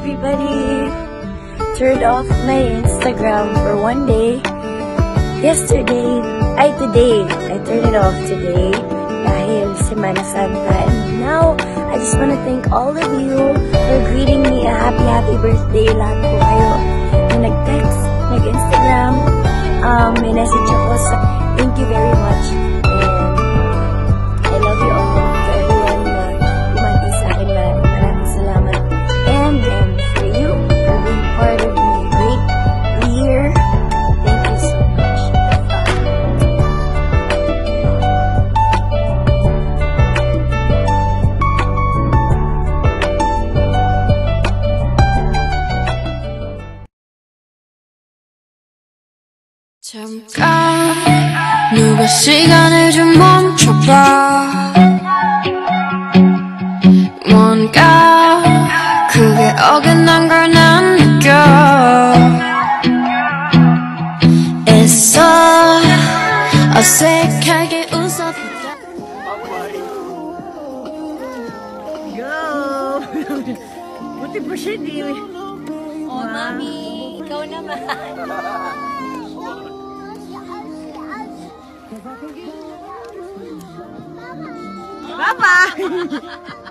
everybody turned off my Instagram for one day. Today, I turned it off today dahil Semana Santa. And now, I just want to thank all of you for greeting me a happy birthday. Lahat po kayo na nag-text, nag-Instagram, may message ako. So, thank you very much. And I love you all. To everyone na umati sa akin, maraming salamat. And for you, for being part of my great year, thank you so much. 잠깐 누가 시간을 좀 멈춰봐. 뭔가 그게 어긋난 걸 난 느껴. 애써 어색하게 웃어보자. Go! Buti pa siya, di. Oh, Mami, ikaw naman. Papa!